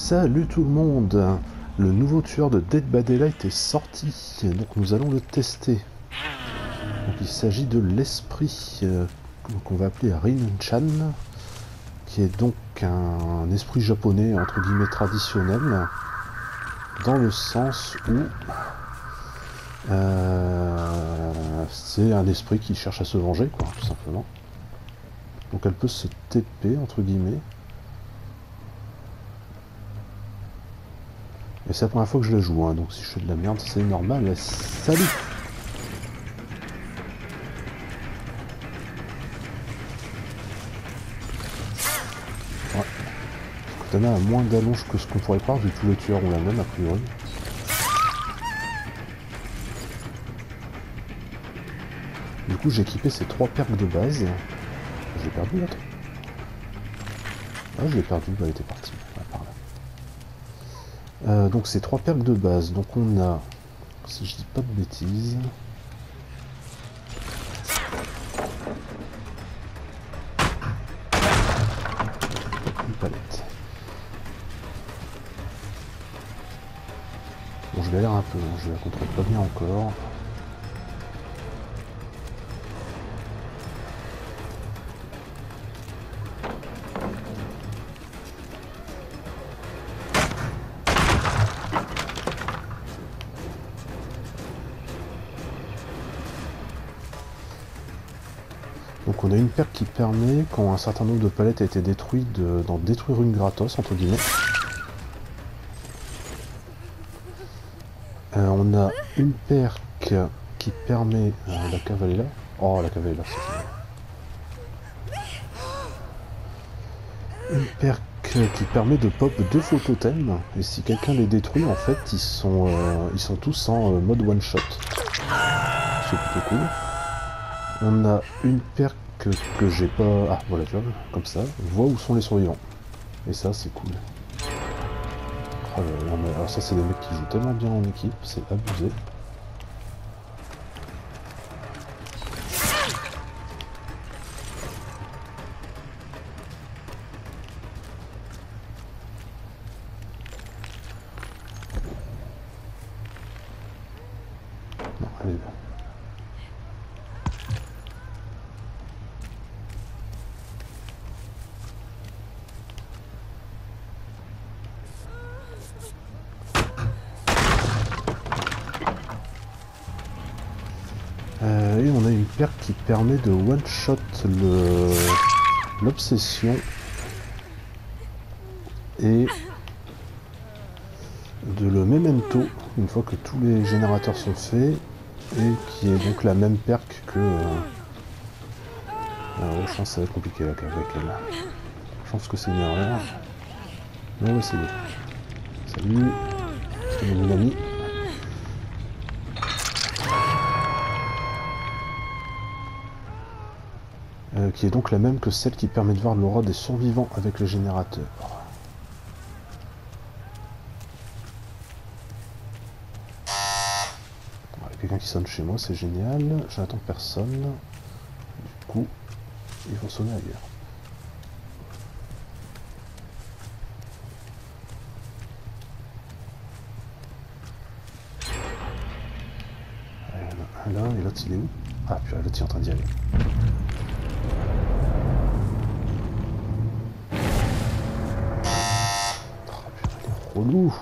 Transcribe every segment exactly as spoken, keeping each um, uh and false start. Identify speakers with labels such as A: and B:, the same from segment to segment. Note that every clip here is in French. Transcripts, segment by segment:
A: Salut tout le monde. Le nouveau tueur de Dead by Daylight est sorti, donc nous allons le tester. Donc il s'agit de l'esprit euh, qu'on va appeler Rin-chan, qui est donc un, un esprit japonais entre guillemets traditionnel, dans le sens où euh, c'est un esprit qui cherche à se venger, quoi, tout simplement. Donc elle peut se T P entre guillemets. Et c'est la première fois que je la joue, hein, donc si je fais de la merde, c'est normal. Salut! Ouais. Ce katana a moins d'allonge que ce qu'on pourrait croire, vu que tous les tueurs ont la même a priori. Du coup, j'ai équipé ces trois perles de base. J'ai perdu l'autre. Ah, je l'ai perdu, bah, elle était partie. Ah, par là. Euh, donc ces trois perles de base, donc on a, si je dis pas de bêtises, une palette. Bon, je galère un peu, hein, je la contrôle pas bien encore. Donc on a une perle qui permet, quand un certain nombre de palettes a été détruit, d'en détruire une gratos, entre guillemets. Euh, on a une perque qui permet... Euh, la cave elle est là. Oh, la cave elle est là, c'est une perque qui permet de pop deux faux totems. Et si quelqu'un les détruit, en fait, ils sont, euh, ils sont tous en euh, mode one shot. C'est plutôt cool. On a une perque que, que j'ai pas... Ah, voilà, tu vois, comme ça. Voit où sont les survivants. Et ça, c'est cool. Oh là là, mais alors ça, c'est des mecs qui jouent tellement bien en équipe, c'est abusé. Non, allez. Euh, et on a une perque qui permet de one-shot l'obsession et de le memento une fois que tous les générateurs sont faits, et qui est donc la même perque que... Euh... Alors, je pense que ça va être compliqué là, avec elle. Je pense que c'est une erreur. Mais on va essayer. Salut, c'est mon ami. Euh, qui est donc la même que celle qui permet de voir l'aura des survivants avec le générateur. Voilà, quelqu'un qui sonne chez moi, c'est génial. J'attends personne. Du coup, ils vont sonner ailleurs. Il y en a un là, et l'autre il est où? Ah, puis l'autre il est en train d'y aller. Relou.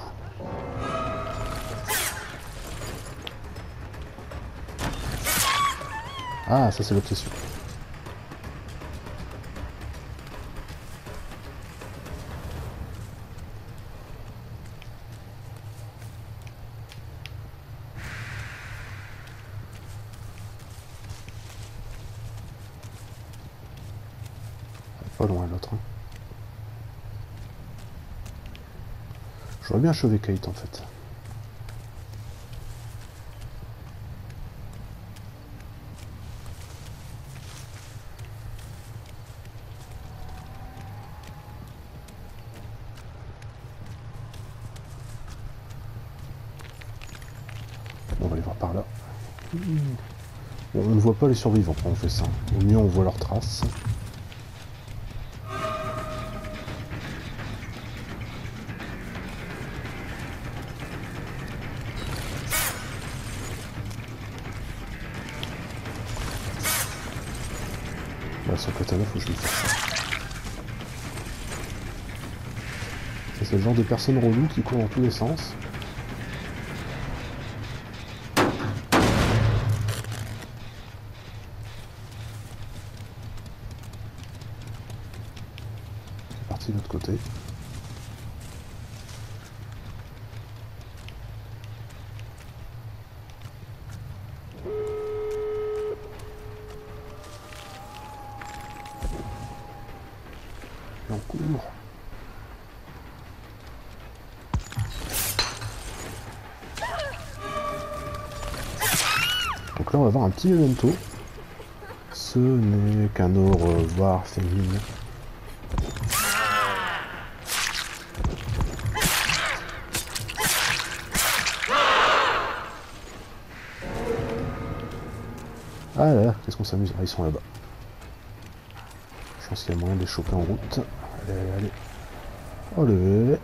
A: Ah, ça c'est l'obsession. Pas loin l'autre. Hein. J'aurais bien achevé Kate en fait. Bon, on va aller voir par là. Bon, on ne voit pas les survivants quand on fait ça. Au mieux on voit leurs traces. son katana, faut que je lui fasse ça. Ça, c'est le genre de personnes reloues qui courent dans tous les sens. C'est parti de l'autre côté. Et on court. Donc là on va avoir un petit memento. Ce n'est qu'un au revoir féminin. Ah là, qu'est-ce qu'on s'amuse? Ah, ils sont là-bas. Je pense qu'il y a moyen de les choper en route. Allez, allez. Allez.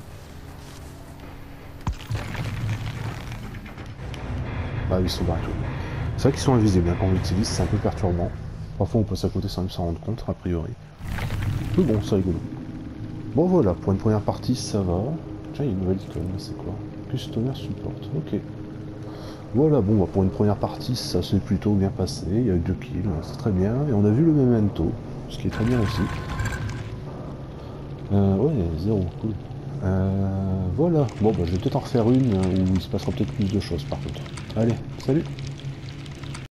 A: Ah, ils sont barrés tout. C'est vrai qu'ils sont invisibles hein, quand on l'utilise, c'est un peu perturbant. Parfois on passe à côté sans même s'en rendre compte, a priori. Mais bon, c'est rigolo. Bon voilà, pour une première partie, ça va. Tiens, il y a une nouvelle icône, c'est quoi? Customer Support, ok. Voilà, bon, bah, pour une première partie, ça s'est plutôt bien passé. Il y a eu deux kills, c'est très bien. Et on a vu le memento, ce qui est très bien aussi. Euh, ouais, zéro, cool. Euh, voilà, bon, bah, je vais peut-être en refaire une où il se passera peut-être plus de choses par contre. Allez, salut!